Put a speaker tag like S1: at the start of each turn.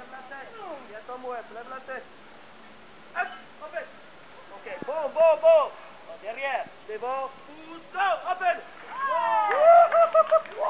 S1: lève la tête. Viens ton mouette, lève la tête. Hop, rappelle. Ok, bon, bon, bon. Derrière, devant, pousse, rappelle.